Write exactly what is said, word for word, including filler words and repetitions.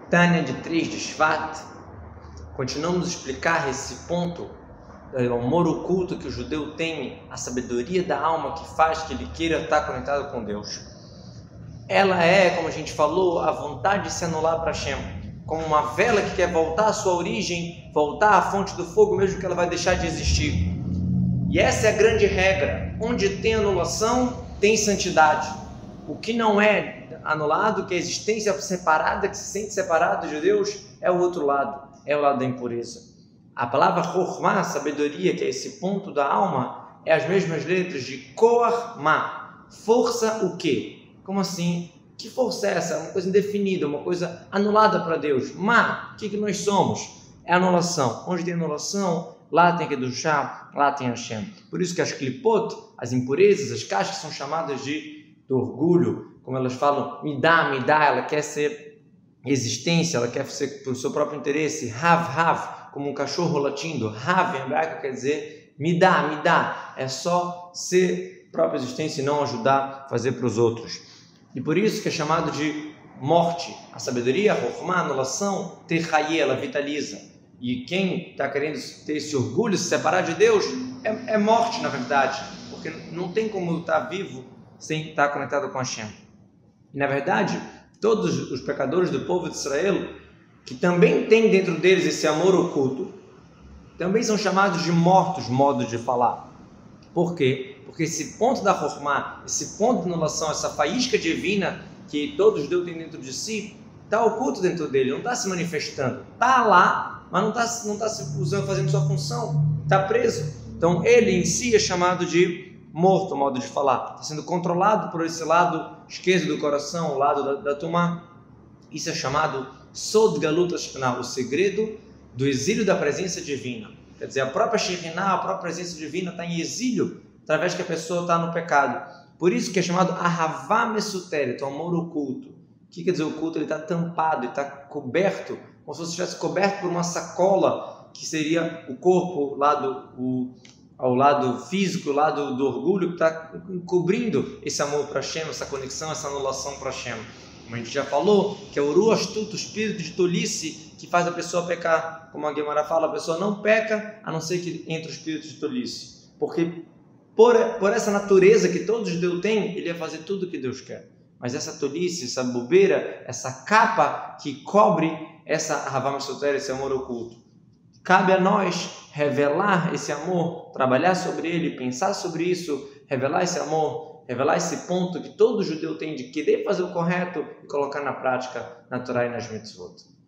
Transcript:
Tânia de três de Shvat, continuamos a explicar esse ponto do amor oculto que o judeu tem, a sabedoria da alma que faz que ele queira estar conectado com Deus. Ela é, como a gente falou, a vontade de se anular para Hashem, como uma vela que quer voltar à sua origem, voltar à fonte do fogo, mesmo que ela vai deixar de existir. E essa é a grande regra: onde tem anulação, tem santidade. O que não é anulado, que é a existência separada, que se sente separado de Deus, é o outro lado, é o lado da impureza. A palavra Chokhmah, sabedoria, que é esse ponto da alma, é as mesmas letras de Koach Ma. Força o quê? Como assim? Que força é essa? Uma coisa indefinida, uma coisa anulada para Deus. Ma, o que, que nós somos? É anulação. Onde tem anulação, lá tem Kedushá, lá tem Hashem. Por isso que as klipot, as impurezas, as caixas são chamadas de do orgulho, como elas falam, me dá, me dá, ela quer ser existência, ela quer ser por seu próprio interesse, hav, hav, como um cachorro latindo, hav em hebraico quer dizer, me dá, me dá, é só ser própria existência e não ajudar a fazer para os outros. E por isso que é chamado de morte. A sabedoria, a chokhmah, a anulação, terraie, ela vitaliza. E quem está querendo ter esse orgulho, se separar de Deus, é, é morte na verdade, porque não tem como estar vivo sem estar conectado com Hashem. E na verdade, todos os pecadores do povo de Israel, que também tem dentro deles esse amor oculto, também são chamados de mortos, modo de falar. Por quê? Porque esse ponto da chokhmah, esse ponto de anulação, essa faísca divina que todos os judeus têm dentro de si, está oculto dentro dele, não está se manifestando. Está lá, mas não está não tá se usando, fazendo sua função, está preso. Então ele em si é chamado de morto, modo de falar, está sendo controlado por esse lado esquerdo do coração, o lado da, da tumá. Isso é chamado Sod Galut Ashkenah, o segredo do exílio da presença divina. Quer dizer, a própria Shekhinah, a própria presença divina está em exílio, através que a pessoa está no pecado. Por isso que é chamado Ahavá Mesuteret, o amor oculto. O que quer dizer oculto? Ele está tampado, ele está coberto, como se estivesse coberto por uma sacola, que seria o corpo, o lado, o ao lado físico, o lado do orgulho, que está encobrindo esse amor para Hashem, essa conexão, essa anulação para Hashem. Como a gente já falou, que é o Ruach Tut, o espírito de tolice, que faz a pessoa pecar. Como a Guemara fala, a pessoa não peca, a não ser que entre o espírito de tolice. Porque por, por essa natureza que todo judeu tem, ele ia fazer tudo o que Deus quer. Mas essa tolice, essa bobeira, essa capa que cobre essa Ahavá Mesuteret, esse amor oculto. Cabe a nós revelar esse amor, trabalhar sobre ele, pensar sobre isso, revelar esse amor, revelar esse ponto que todo judeu tem de querer fazer o correto e colocar na prática na Torá e nas mitzvot.